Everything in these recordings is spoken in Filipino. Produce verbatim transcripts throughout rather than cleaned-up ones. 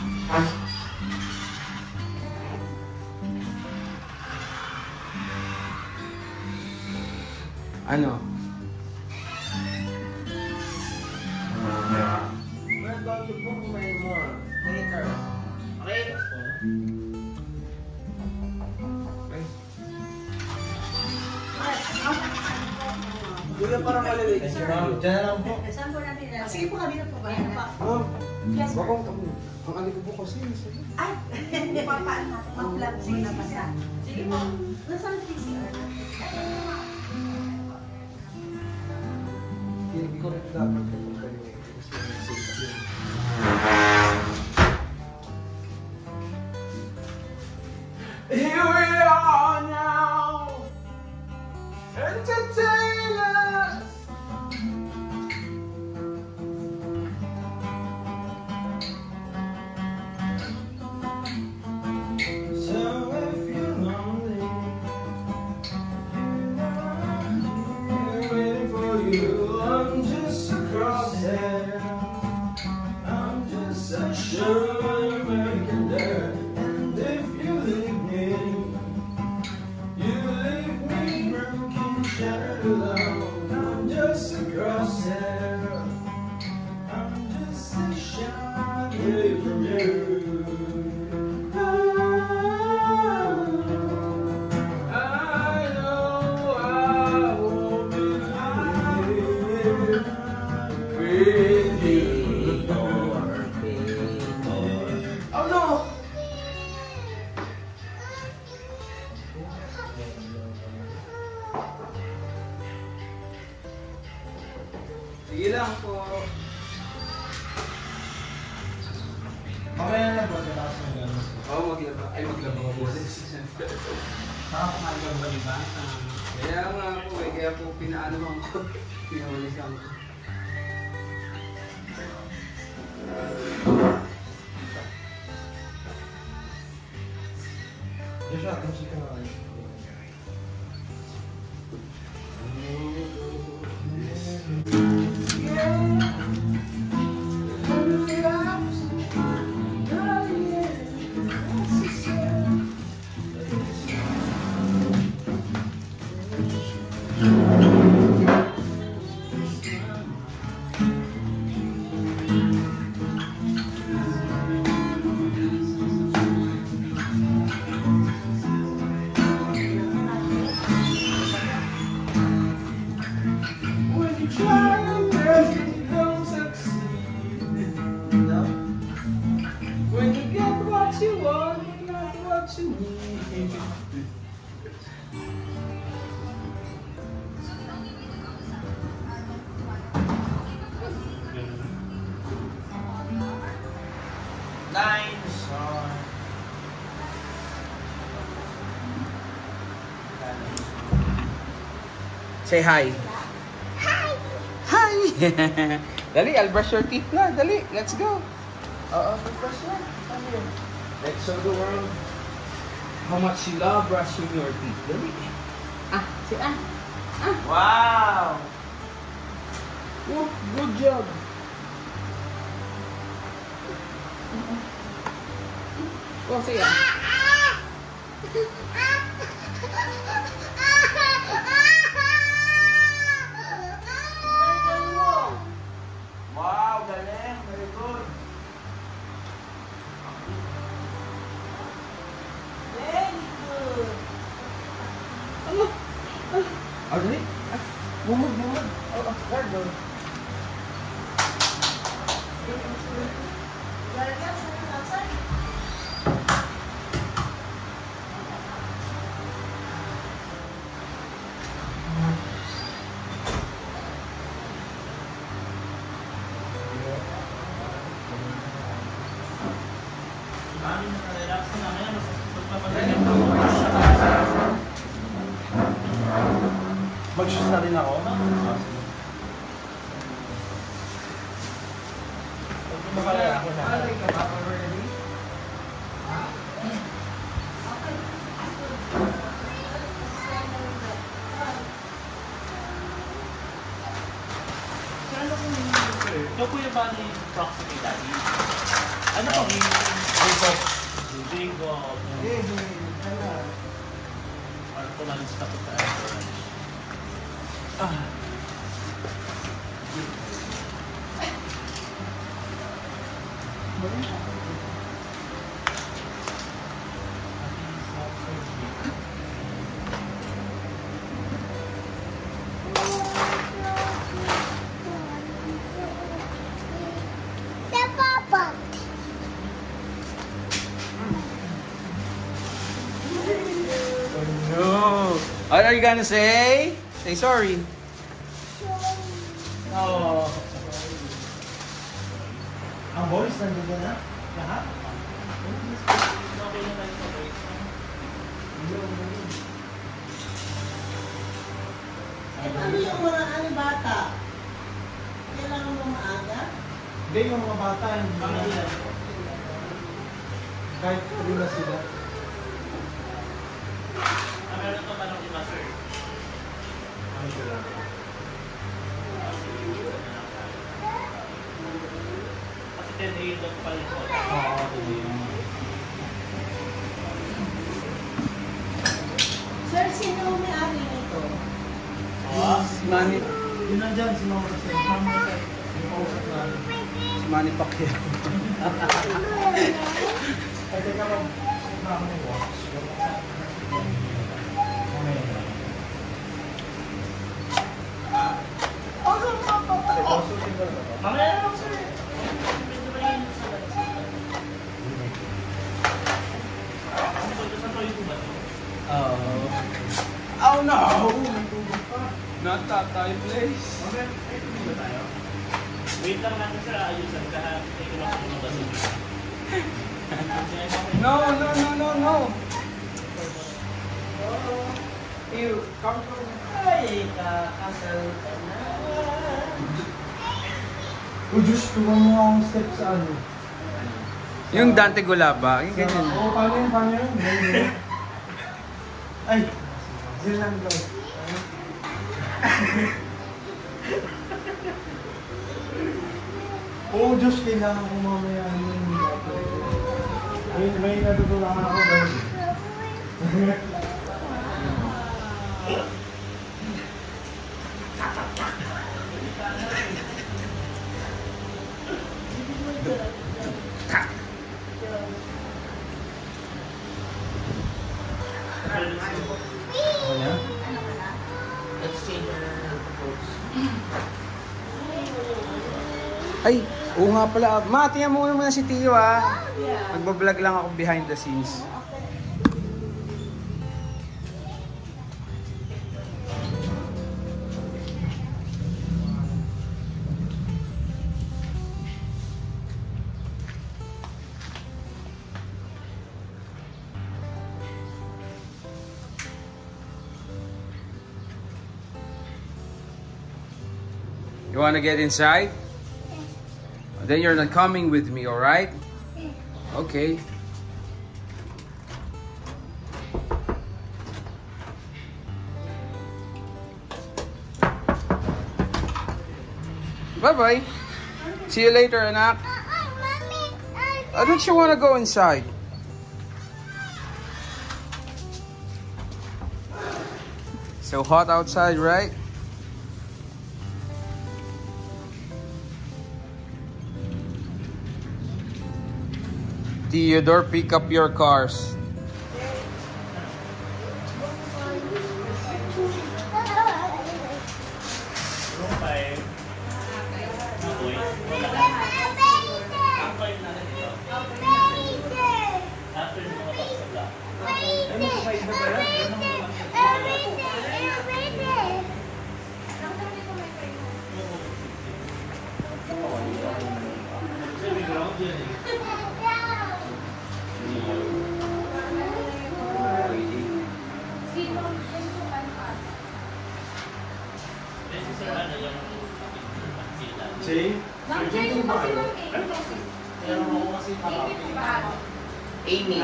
Ano? We're going to book my more later. Okay? Hindi ka parang maliliit. Diyan na lang po. Saan po natin na? Sige po, kami na po ba? Ma'am, bakong ang aling ko po kasi. Ay! Papaan natin. Mag-vlog. Sige na basta. Sige po. Nasaan P C R? Hindi ko rin dapat kapag kayo. Here we are now, entertainers. So if you're lonely, I'm waiting for you. I'm just a crosshair. I'm just a sure American dad. And if you leave me, you leave me broken, shattered alone. I'm just a crosshair. I'm just a shot away from you. I know I won't be here with you. Oh no! Sige lang po. Mamaya na po, relax na gano'n. Oo, maglaba. Ay, maglaba ko po. Nakakakain ka ba, di ba? Kaya nga po eh, kaya po pinaano ko. Pinawalisan ko. Joshua, kamusta ka naman? When you get what you want, you get what you need. Lines on. Say hi. Hi! Hi! Dali, I'll brush your teeth na. Dali, let's go. Oo, brush na. Let's show the world how much you love brushing your teeth. Dali. Ah, say ah. Ah. Wow! Oh, good job. Oh, say ah. Wow, galing. Very good. Very good. Ano? Ah, dali. Ah, bumag, bumag. Oh, ah, guard doon. Lalagyan sa outside. Mami, nakarelax na ngayon. Mag-shoes na rin ako. Makalala ko na. Alay ka ba already? Ito po yung bali proximity daddy. Ano pang Jacob. Eh, ano? Parang tumalis na ko tayo. Ah. No. What are you gonna say? Say sorry. Oh. Ang boys nandun na? Lahat? Okay na tayo sa boys. Ano yung mga ano bata? Kailangan mo maaga? Hindi, yung mga bata. Yung Mga ilan? kahit lima sila. Ah, meron ito pa ng iba, sir. Ano sila? Kasi ten A M pa rin po. Oo, Sir, sino may ari nito? Oh? si Manny. Yun nandyan, si Mama kasi. Yung kausap namin. Si Manny Pacquiao. Ay, teka lang. Saan ako ng watch? Mamaya na lang, sir. Medyo mainit sa bansa. Ano ba ito? Saan pa yung tubat? Oh. Oh no! Not that time place. Okay. Ay, tumig ba tayo? Wait lang natin, sir. Ayusan ka ha. Take a look sa mga basura. No, no, no, no, no. You come from. Ay, kakasal ka na. Oh, Diyos, tuwa mo ang step sa ano. Yung Dante Gulaba, yung ganyan. Oo, paano yun, paano yun? Ganyan. Ay, zil lang daw. Oh, Diyos, kailangan ko mamaya yun. May, may natutulangan ako ba? Ano? Let's change our clothes. Ay, oo nga pala. Ma, tingnan mo muna si Tio ah. Magbablog lang ako behind the scenes. You wanna get inside? Then you're not coming with me, alright? Okay. Bye-bye. See you later, anak. Why don't you wanna go inside? So hot outside, right? Theodore, pick up your cars. Room five. Apoy. Wala na. Apoy na rin ito. After yung mga box sa block. Ay, mag-five na ba yan? Yan ang mga Kasi may ground yan eh. Kasi sir, ano yung Jay? Amy.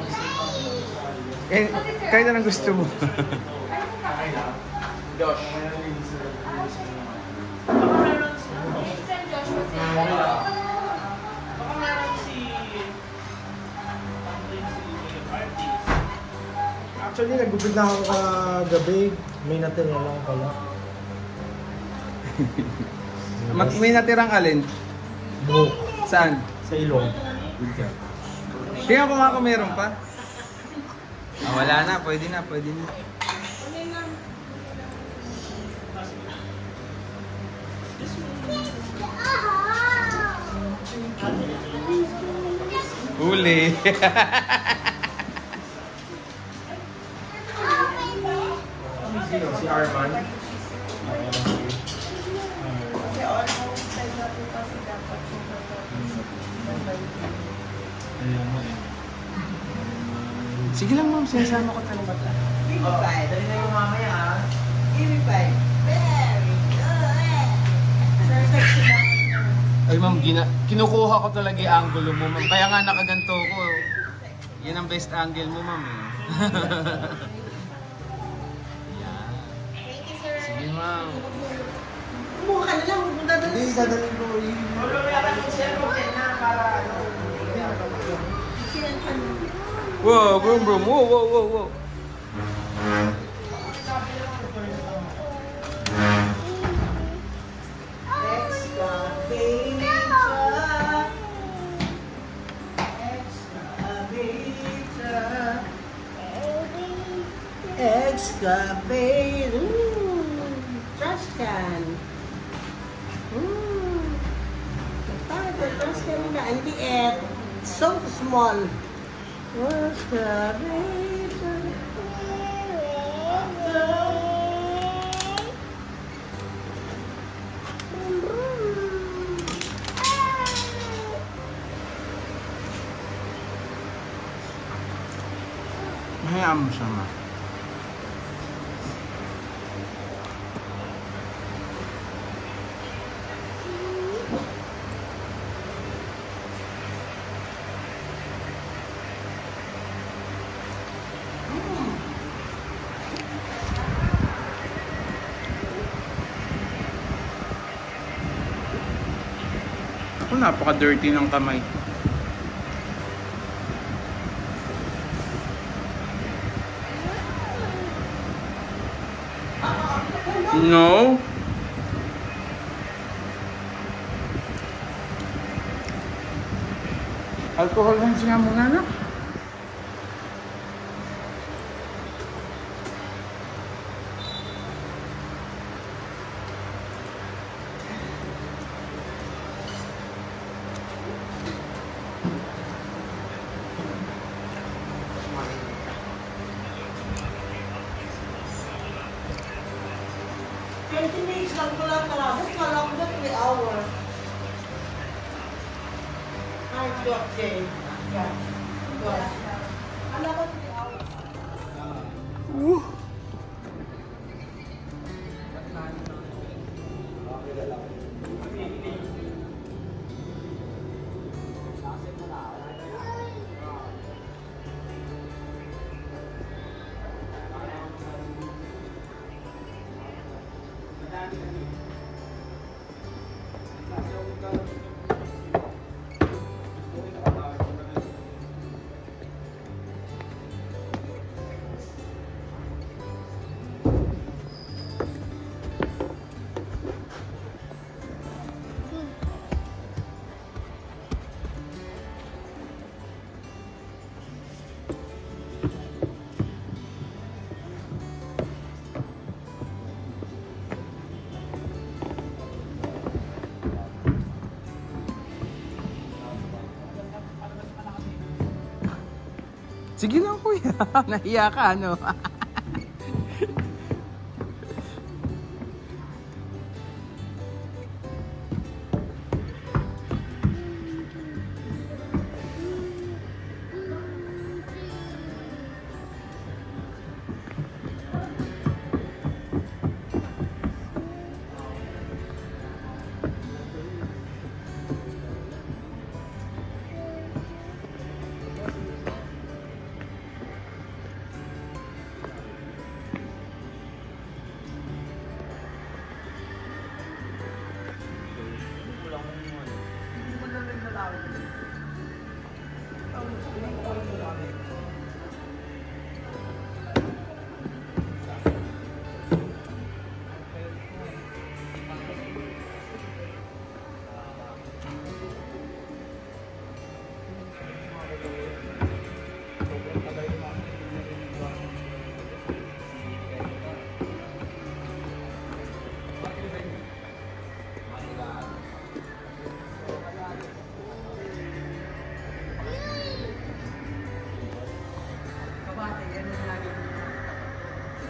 Eh, kahit anong gusto mo. Josh. Baka meron si Baka meron si Actually, nagubid na ako kagabi. May natira lang pala. Mag- may natirang alin? Buhok. Saan? Sa ilong. Tingnan ko nga kung meron pa. Ah, wala na. Pwede na, pwede na. Huli. Sino? Si Arman? Kasi almost time na po kasi dapat yung Sige lang ma'am, sinasama ko talaga. Oh, dali na yung mamaya ah. Give me five. Very good. Perfect sila. Ay ma'am, gina kinukuha ko talaga yung angulo mo ma'am. Kaya nga nakaganto ko. Yan ang best angle mo ma'am eh. Yan. Thank you, sir. Sige ma'am. Kumuha ka na lang. Huwag mo dadalhin. Hindi, dadalhin ko. Mamaya ka yung cellphone na para ano. Sinan ka mo. Wow, boom boom. Wow, wow, wow, wow. Excavate. Ooh, trash can. Ooh. Parang the trash can na ang liit. So small. Excavate. Hayaan mo siya ma. Ako, napaka-dirty ng kamay. No. Alcohol lang siya muna na. twenty minutes lang pala talaga. Kala ko na three hours. Ay, okay. Yeah. Good. Kala ko three hours. Sige lang kuya, nahiya ka ano.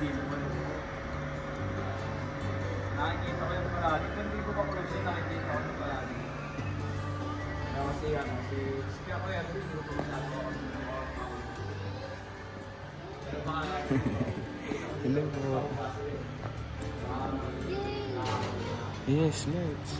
Nakikita ko yung palagi. Pero hindi ko pa close yun, nakikita ko yung palagi. Kaya kasi yan, kasi kaya ko yan, hindi ko pa masyado ako. Pero baka Hello po. Yes, let's.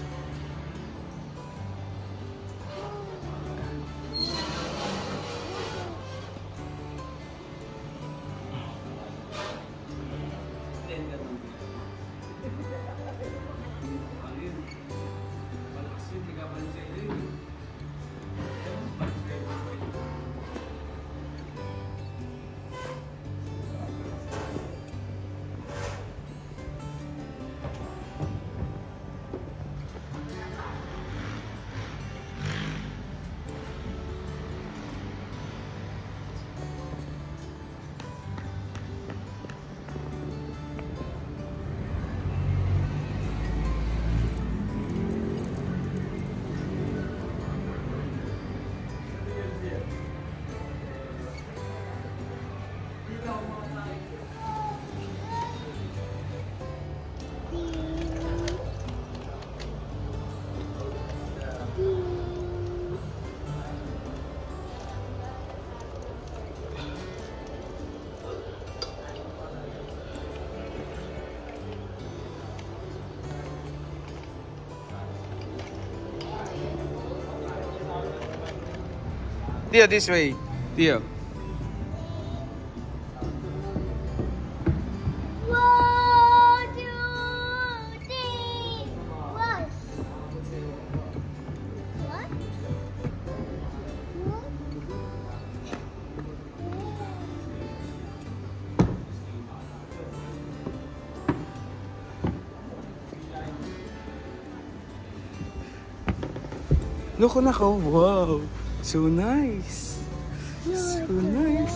Tio, this way. Tio. One, two, three, one. What? Look on ako. Wow. So nice. So nice.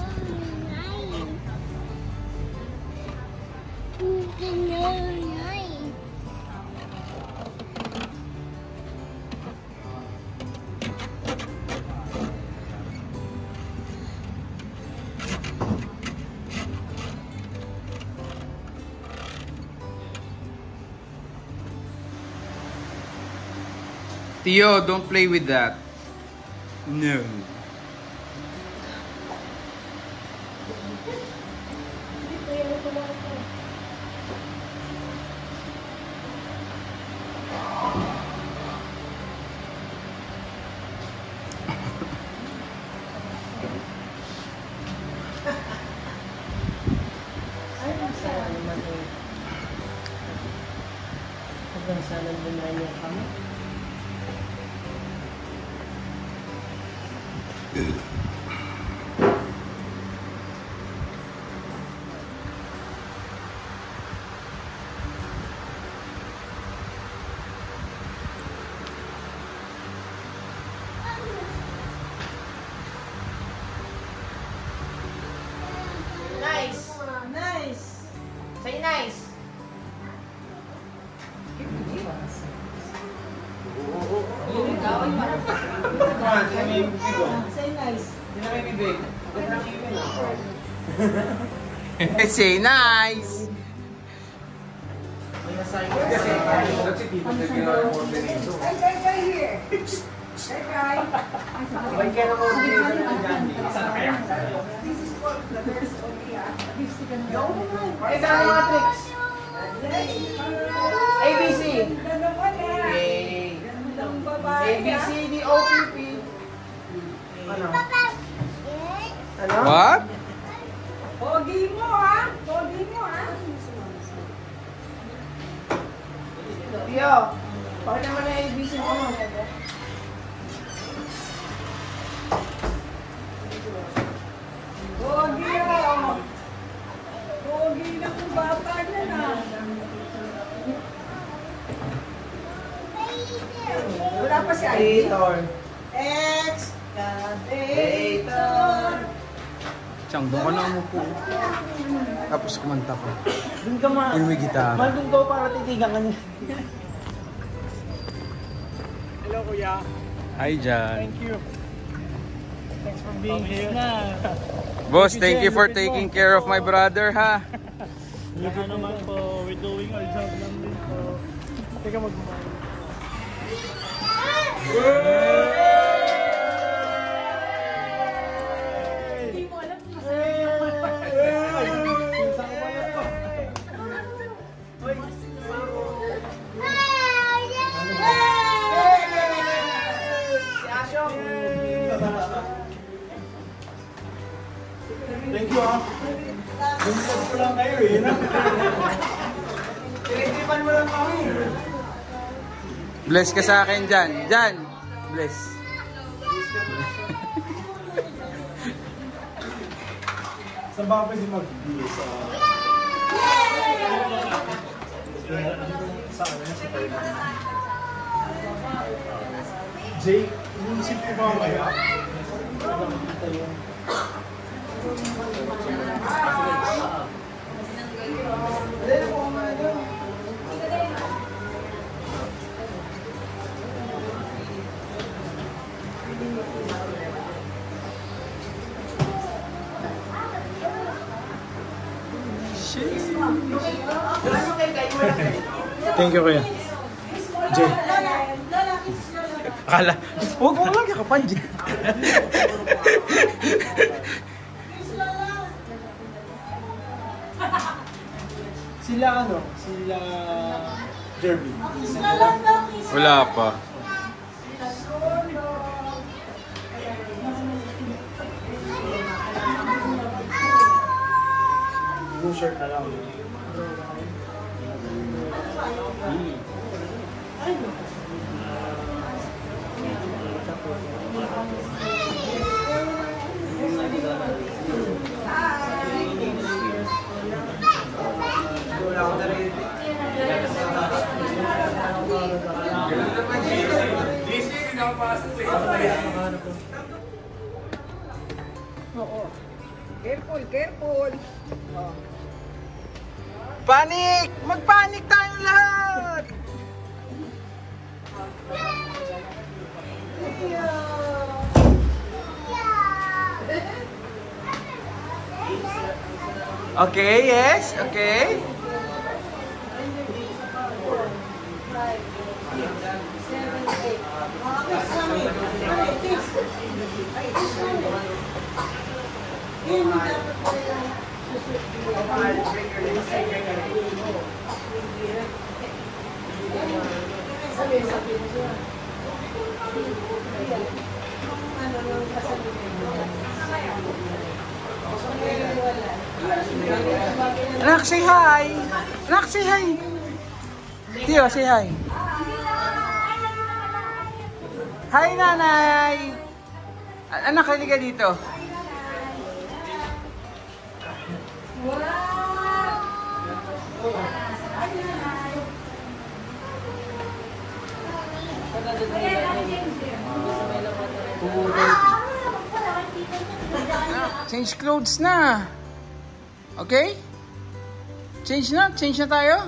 Tio, don't play with that. No. Hanggang sa nandun na niya kami. Nice. Nice. Say nice. Say nice. Say nice. Ito ang mga tricks. A B C. A B C D O P P. Ano? Ano? What? Pogi mo ha. Pogi mo ha. Tio, pakita mo na A B C mo. Pogi ha. Pogi na kung bata na na. Wala pa si I D. Editor. Excavator. Chang, doon ka na umupo. Tapos kumanta ko. Doon ka ma... Yung may gitara. Man, doon ka para titigan ka niya. Hello, kuya. Hi, Jan. Thank you. Thanks for being here. Boss, thank you for taking care of my brother, ha? Libre naman po. We're doing our job lang din po. Teka mag-umay. Hindi mo alam kung masaya yung Thank you, ah. Bumilad ko lang kayo, eh. Tinitipan mo lang kami. Bless ka sa akin dyan. Dyan. Bless. Saan ba ka pwede mag-bless? Sa ano na sa tayo? Jay, yung sip ko ba kaya? Thank you, kuya. Jay. Akala. Huwag mo lang kakapan dyan. Sila ano? Sila Jervy. Wala pa. Blue shirt na lang. Careful, careful. Panic! Magpanik tayong lahat! Okay, yes, okay. Anak, say hi! Anak, say hi! Tio, say hi! Hi, nanay! Anak, halika dito. Change clothes na. Okay? Change na? Change na tayo?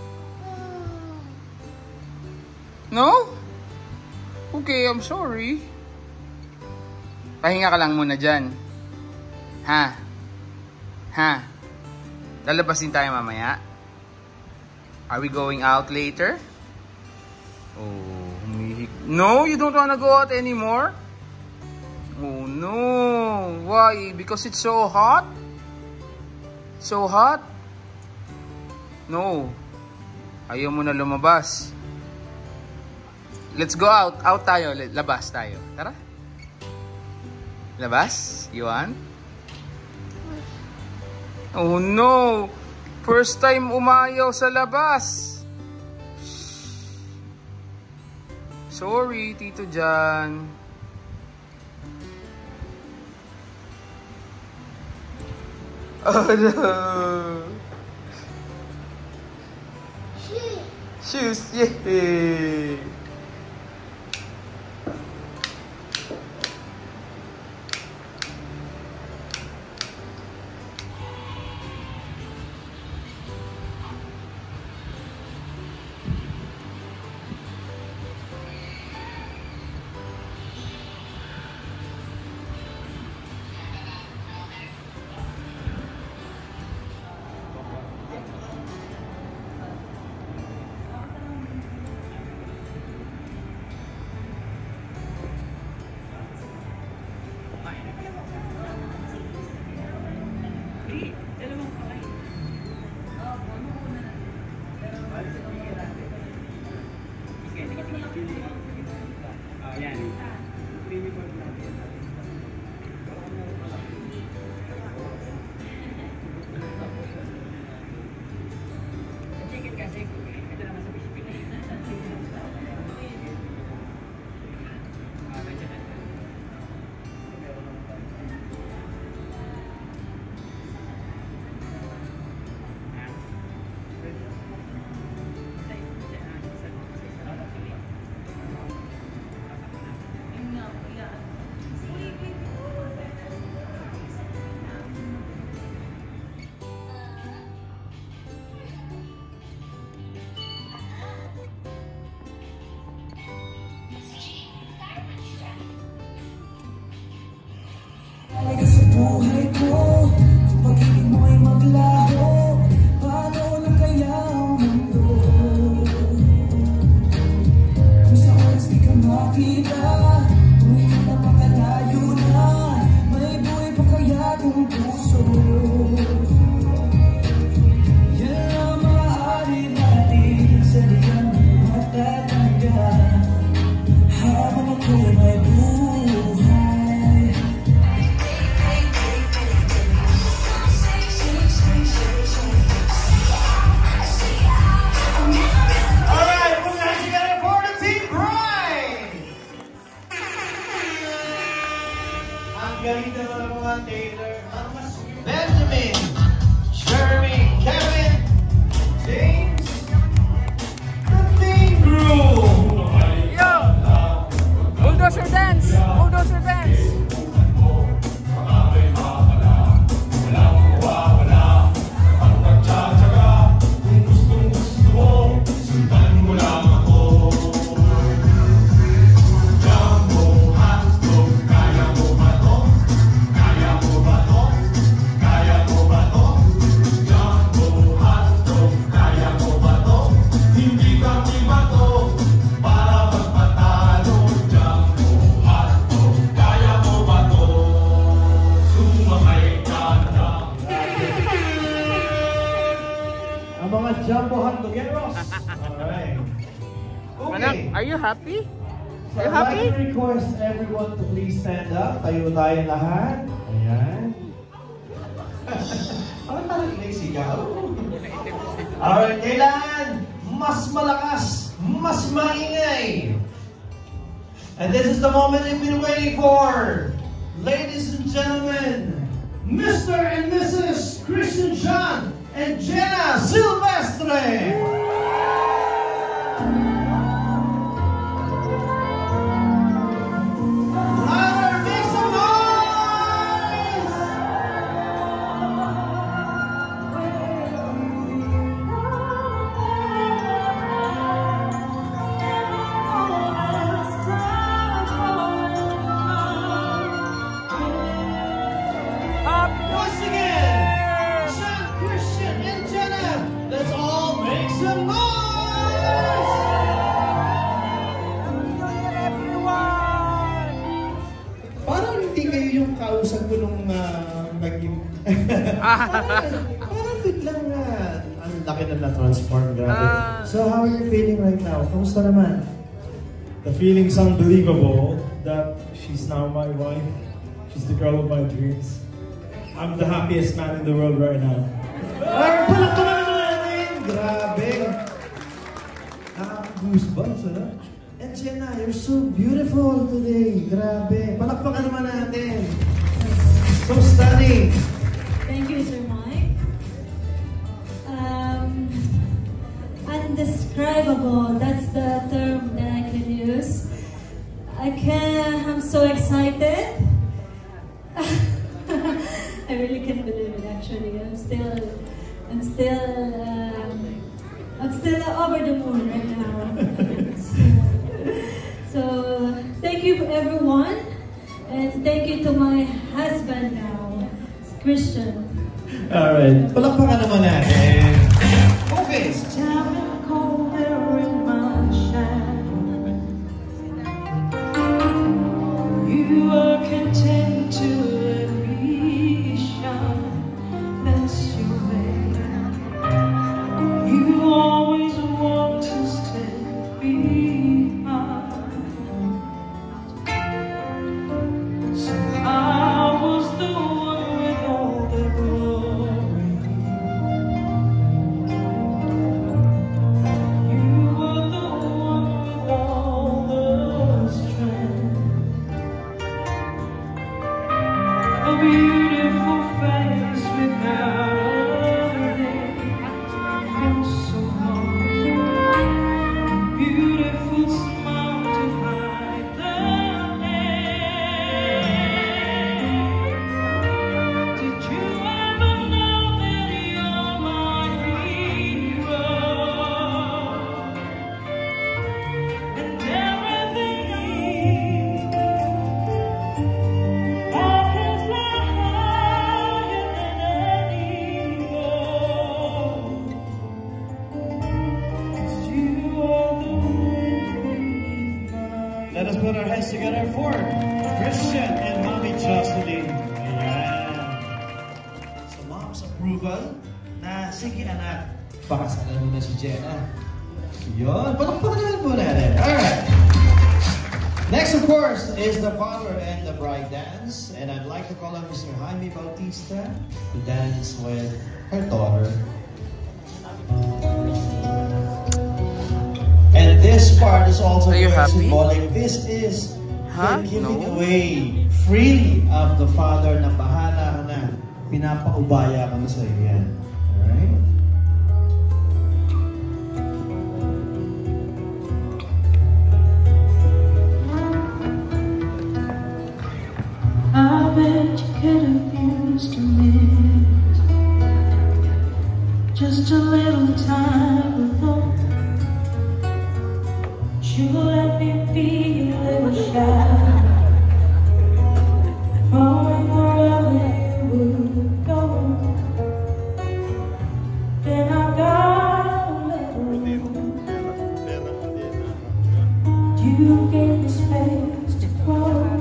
No? Okay, I'm sorry. Pahinga ka lang muna dyan. Ha? Ha? Lalabas din tayo mamaya? Are we going out later? Oh, humihik. No, you don't wanna go out anymore? Oh no. Why? Because it's so hot? So hot? No. Ayaw mo na lumabas. Let's go out. Out tayo. Labas tayo. Tara. Labas? You want? Oh no. First time umayaw sa labas. Sorry, Tito Jan. Oh no. Shoes. Yay. kong puso. Yan ang maaari natin sa liyang matatanggal habang ako may buhay. Alright, put your hands together for the Team Pride! Ang galing na mga Taylor, Benjamin, Jeremy, Kevin, James, the Team Crew! Yo! Bulldozer dance! Bulldozer dance! Ang mga jumbo hotdogeros. Alright. Anak, Okay. are you happy? So Are you I'd happy? like to request everyone to please stand up. Tayo tayo lahat. Ayan. Parang tayo inisigaw. Alright, kailangan mas malakas, mas maingay. And this is the moment you've been waiting for. Ladies and gentlemen, Mister and Missus Christian John and Jenna Silvestre. Louder, make some noise! Once again, John, Christian, and Jenna, let's all make some noise! Parang hindi kayo yung kausap ko nung uh, naging... Parang biglang na ang laki na na-transform, grabe. Ah. So how are you feeling right now? Kamusta naman? The feeling's unbelievable that she's now my wife. She's the girl of my dreams. I'm the happiest man in the world right now. Ay, palakpakan naman natin! Grabe! Nakaka-goosebumps, ano? And Jenna, you're so beautiful today. Grabe. Palakpakan naman natin. So stunning. Thank you, Sir Mike. Um, undescribable, that's the term that I can use. I can, I'm so excited. I really can't believe it actually. I'm still, I'm still, um, I'm still over the moon right now. So, thank you everyone. And thank you to my husband now, Christian. Alright. Palakpakan naman natin. Okay. You are content to let me shine. That's your way. You always want to stay behind. So I was the one with all the glory. You were the one with all the strength. A beautiful face without a name feels so hard. Beautiful smile to hide the pain. Did you ever know that you're my hero? And everything I can fly higher than any approval na, sige anak, pakasalan mo na si Jenna. Yun, palakpakan naman po natin. Alright. Next, of course, is the father and the bride dance. And I'd like to call on Mister Jaime Bautista to dance with her daughter. And this part is also Are you very happy? symbolic. This is Huh? the giving No. away freely of the father na bahala ka na. Pinapaubaya ko na sa iyo yan. Alright? I bet you could have used a minute, just a little time alone. You let me be a little shy, following wherever you would go. Then I got a little. You gave me space to grow.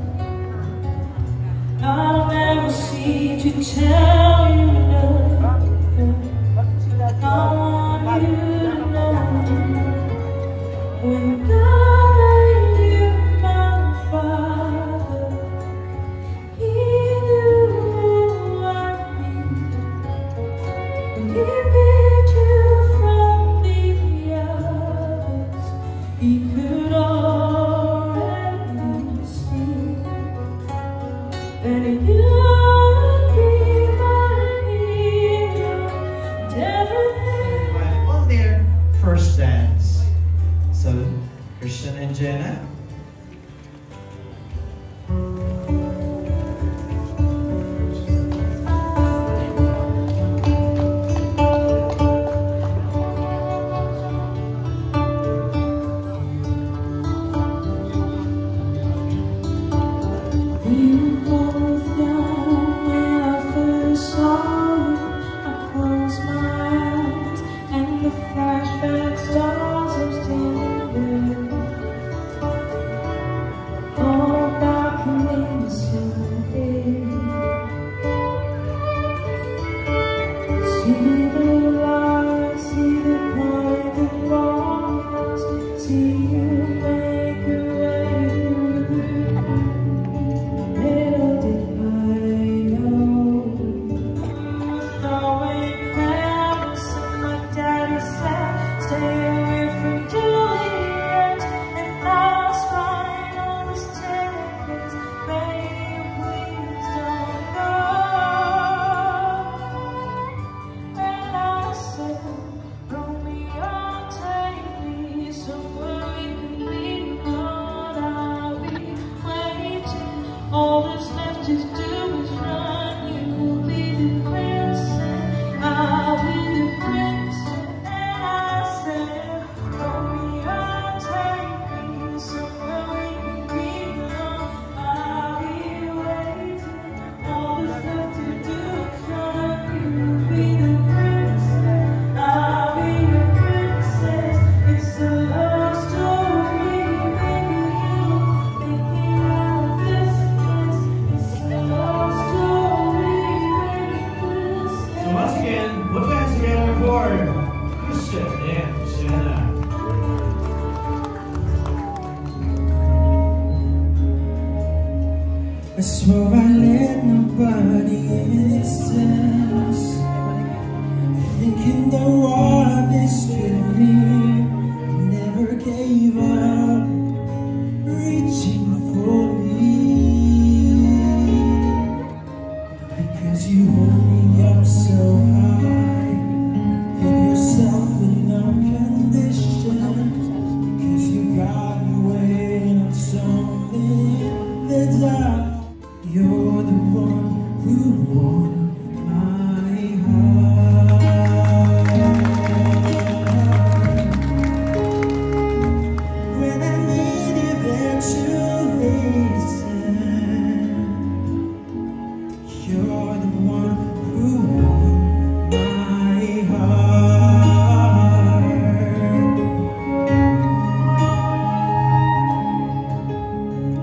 I'll never seem to tell you nothing. I want you to know, when God made you my father, He knew who I need. When He picked you from the others, He could already see that you would be my hero and everything. On their first dance. So, Christian and Jenna. We were both young when I first saw you. I closed my eyes and the flashback stars of standing on a balcony Sunday. See the lights, see the point of bars, see you make your way through. Little did I know you were throwing crowns, and my daddy said, stay away from Juliet. And I was crying on the staircase, begging, please don't go. And I said, Romeo, take me somewhere we can meet, Lord, I'll be waiting. All that's left is do is run. You'll be the princess, I'll be the princess. And I said, Romeo, take me somewhere we can meet, Lord, I'll be waiting. All that's left to do is run. You'll be the princess, I'll be the princess. It's a love story, baby. Thinking of this kiss. It's a love story, baby. So once again, put your hands together for Christian and Jenna. I swore I let nobody exist. Thinking the war of history, never gave up, reaching for me. Because you hold me up so high, give yourself with no conditions. Because you got me waiting on something that's out. You're the one who won my heart. When I need you there to listen, you're the one who won my heart.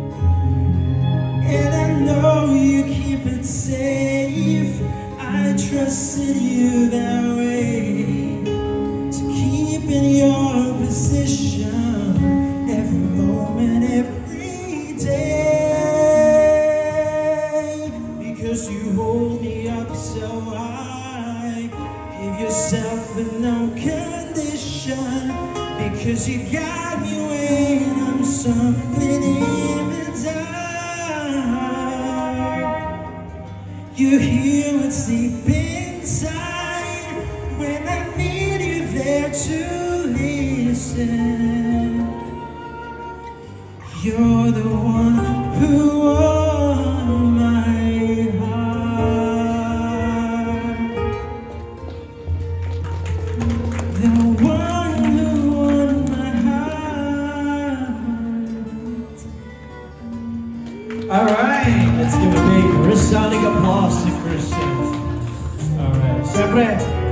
And I know you keep it safe. I try trusted you that way, to keep in your position every moment, every day, because you hold me up so high, give yourself with no condition, because you got me when I'm something in the dark. You hear what's deep inside when I need you there to listen. You're the one who won my heart, the one who won my heart. All right, let's give a big resounding applause to Christian. All right, siyempre.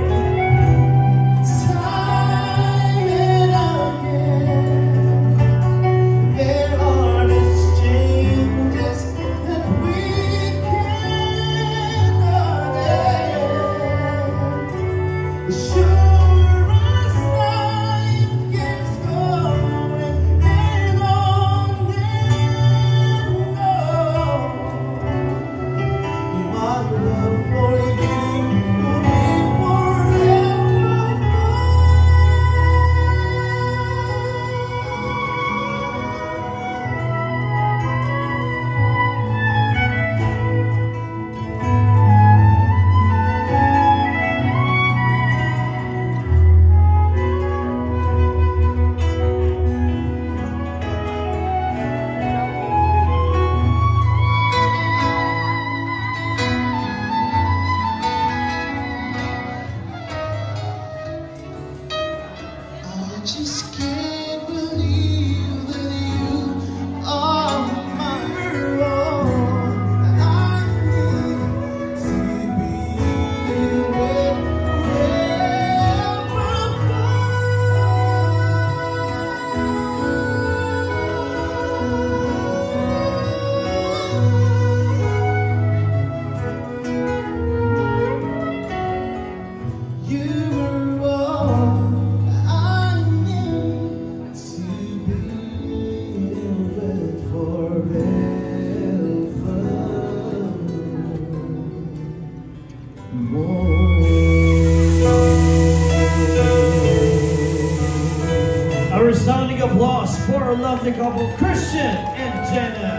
A resounding applause for our lovely couple, Christian and Jenna.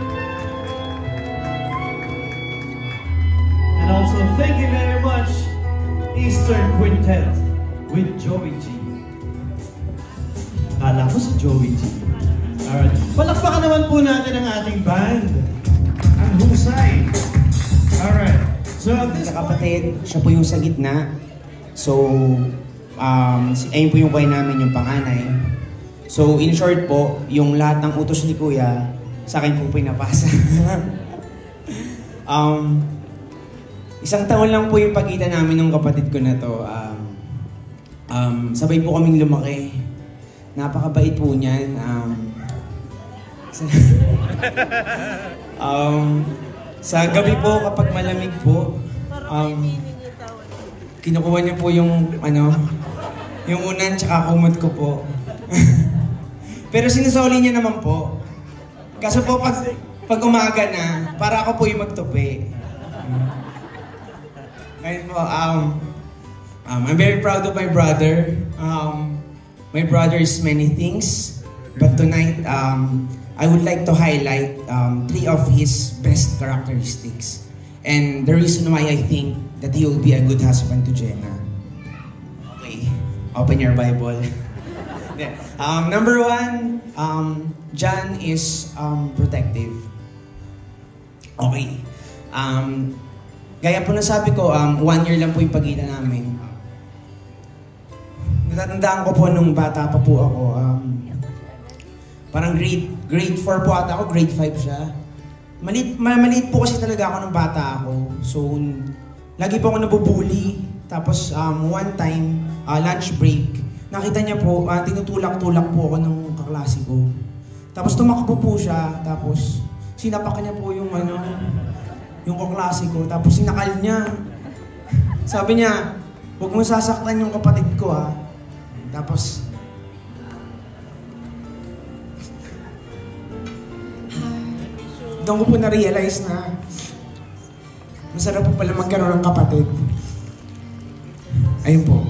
And also, thank you very much, Eastern Quintet with Joey G. Kala ko si Joey G. Alright. Palakpakan naman po natin ang ating band. Ang husay. Alright. So, at this kapatid, siya po yung sa gitna. So, um, ayun po yung kuya namin, yung panganay. So, in short po, yung lahat ng utos ni Kuya, sa akin po pinapasa. um, isang taon lang po yung pagitan namin ng kapatid ko na to. Um, um, sabay po kaming lumaki. Napakabait po niyan. Um, um, sa gabi po, kapag malamig po, um, kinukuha niya po yung, ano, yung unan tsaka kumot ko po. Pero sinusoli niya naman po. Kaso po, pag, pag umaga na, para ako po yung magtupi. Ngayon po, um, um, I'm very proud of my brother. Um, my brother is many things. But tonight, um, I would like to highlight um, three of his best characteristics. And the reason why I think that he will be a good husband to Jenna. Okay, open your Bible. um, number one, um, John is um, protective. Okay. Um, gaya po na sabi ko, um, one year lang po yung pagitan namin. Natatandaan ko po nung bata pa po ako. Um, parang grade, grade four po ata ako, grade five siya. Maliit, maliit po kasi talaga ako nung bata ako. So, lagi po ako nabubuli. Tapos, um, one time, uh, lunch break, nakita niya po, uh, tinutulak-tulak po ako ng kaklase ko. Tapos, tumakbo po siya. Tapos, sinapak niya po yung, ano, yung kaklase ko. Tapos, sinakal niya. Sabi niya, huwag mo sasaktan yung kapatid ko ha. Tapos, doon ko po na-realize na masarap po pala magkaroon ng kapatid. Ayun po.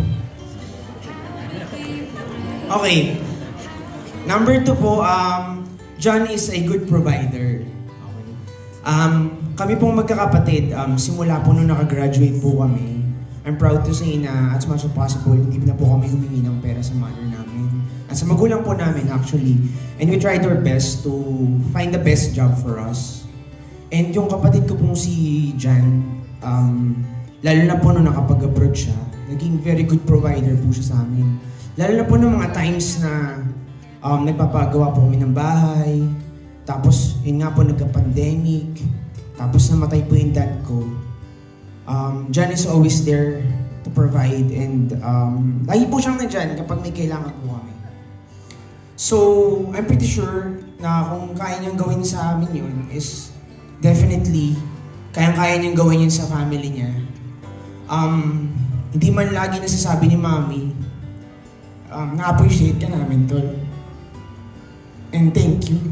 Okay. Number two po, um, John is a good provider. Okay. Um, kami pong magkakapatid, um, simula po nung nakagraduate po kami, I'm proud to say na as much as possible, hindi na po kami humingi ng pera sa mother namin. At sa magulang po namin actually. And we tried our best to find the best job for us. And yung kapatid ko pong si Jan, um, lalo na po nung nakapag-abroad siya, naging very good provider po siya sa amin. Lalo na po ng mga times na um, nagpapagawa po kami ng bahay, tapos yun nga po nagka-pandemic, tapos namatay po yung dad ko. Um, Jan is always there to provide and um, lagi po siyang nandyan kapag may kailangan po kami. So, I'm pretty sure na kung kaya niyang gawin sa amin yun is definitely kayang-kaya niyang gawin yun sa family niya. Um, hindi man lagi nasasabi ni Mami, um, na-appreciate ka namin, tol. And thank you.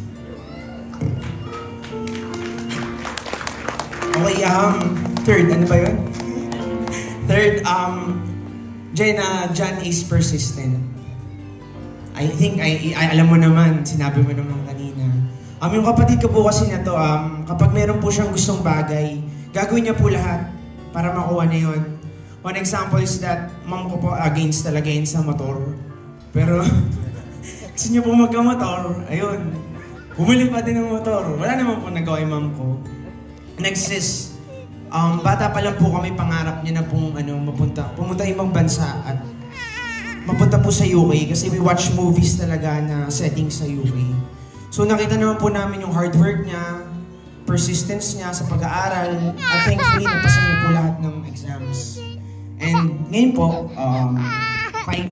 Okay, um, third, ano ba yun? Third, um, Jenna, John is persistent. I think, I, I, alam mo naman, sinabi mo naman kanina. Um, yung kapatid ko po kasi na to, um, kapag meron po siyang gustong bagay, gagawin niya po lahat para makuha na yun. One example is that, mom ko po against talaga yun sa motor. Pero, gusto niya po magka-motor, ayun. Bumili pa din ng motor. Wala naman po nagawa yung mom ko. Next is, um, bata pa lang po kami, pangarap niya na pong ano, mapunta, pumunta ibang bansa at mapunta po sa U K kasi we watch movies talaga na setting sa U K. So nakita naman po namin yung hard work niya, persistence niya sa pag-aaral, at thankfully napasa niya po lahat ng exams. And ngayon po, um, five